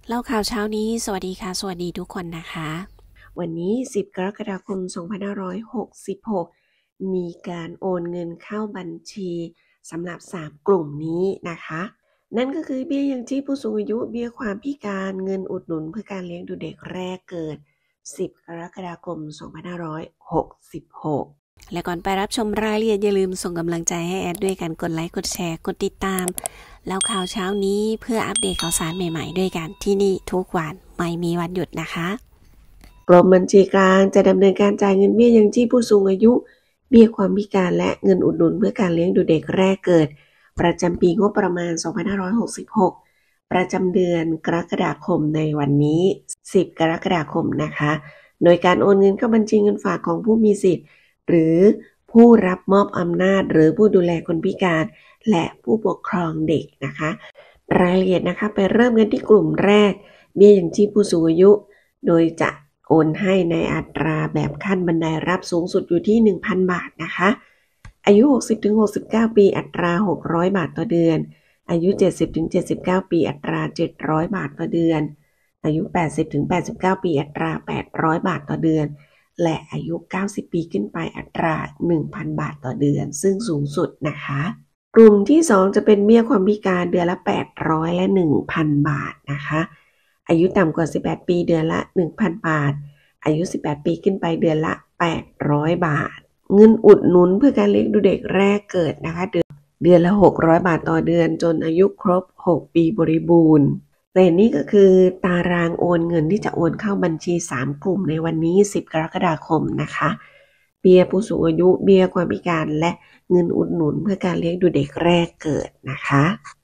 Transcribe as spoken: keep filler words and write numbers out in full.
เล่าข่าวเช้านี้สวัสดีค่ะสวัสดีทุกคนนะคะวันนี้สิบกรกฎาคมสองพันห้าร้อยหกสิบหกมีการโอนเงินเข้าบัญชีสำหรับสามกลุ่มนี้นะคะนั่นก็คือเบี้ยยังชีพผู้สูงอายุเบี้ยความพิการเงินอุดหนุนเพื่อการเลี้ยงดูเด็กแรกเกิดสิบกรกฎาคมสองพันห้าร้อยหกสิบหกและก่อนไปรับชมรายละเอียดอย่าลืมส่งกำลังใจให้แอดด้วยกันกดไลค์กดแชร์กดติดตามแล้วข่าวเช้านี้เพื่ออัปเดตข่าวสารใหม่ๆด้วยกันที่นี่ทุกวันไม่มีวันหยุดนะคะกรมบัญชีกลางจะดำเนินการจ่ายเงินเบี้ยยังชีพผู้สูงอายุเบี้ยความพิการและเงินอุดหนุนเพื่อการเลี้ยงดูเด็กแรกเกิดประจำปีงบประมาณสองพันห้าร้อยหกสิบหกประจำเดือนกรกฎาคมในวันนี้สิบกรกฎาคมนะคะโดยการโอนเงินเข้าบัญชีเงินฝากของผู้มีสิทธิ์หรือผู้รับมอบอำนาจหรือผู้ดูแลคนพิการและผู้ปกครองเด็กนะคะรายละเอียดนะคะไปเริ่มกันที่กลุ่มแรกเบี้ยยังชีพผู้สูงอายุโดยจะโอนให้ในอัตราแบบขั้นบันไดรับสูงสุดอยู่ที่ หนึ่งพัน บาทนะคะอายุ หกสิบถึงหกสิบเก้า ปีอัตราหกร้อยบาทต่อเดือนอายุ เจ็ดสิบถึงเจ็ดสิบเก้า ปีอัตราเจ็ดร้อยบาทต่อเดือนอายุ แปดสิบถึงแปดสิบเก้า ปีอัตราแปดร้อยบาทต่อเดือนและอายุเก้าสิบปีขึ้นไปอัตรา หนึ่งพัน บาทต่อเดือนซึ่งสูงสุดนะคะกลุ่มที่สองจะเป็นเบี้ยความพิการเดือนละแปดร้อยและ หนึ่งพัน บาทนะคะอายุต่ำกว่าสิบแปดปีเดือนละ หนึ่งพัน บาทอายุสิบแปดปีขึ้นไปเดือนละแปดร้อยบาทเงินอุดหนุนเพื่อการเลี้ยงดูเด็กแรกเกิดนะคะเดือนเดือนละหกร้อยบาทต่อเดือนจนอายุครบหกปีบริบูรณ์แต่นี่ก็คือตารางโอนเงินที่จะโอนเข้าบัญชีสามกลุ่มในวันนี้สิบกรกฎาคมนะคะเบี้ยผู้สูงอายุเบี้ยความพิการและเงินอุดหนุนเพื่อการเลี้ยงดูเด็กแรกเกิดนะคะ